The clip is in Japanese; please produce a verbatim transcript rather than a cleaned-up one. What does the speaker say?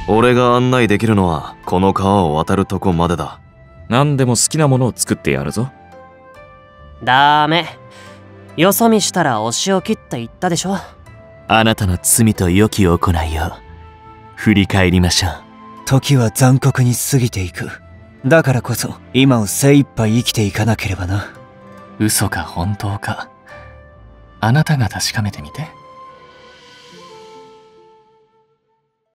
俺が案内できるのはこの川を渡るとこまでだ。 何でも好きなものを作ってやるぞ。 ダメ。よそ見したらお仕置きって言ったでしょ。 あなたの罪と良き行いを振り返りましょう。 時は残酷に過ぎていく。だからこそ今を精一杯生きていかなければな。 嘘か本当か、あなたが確かめてみて。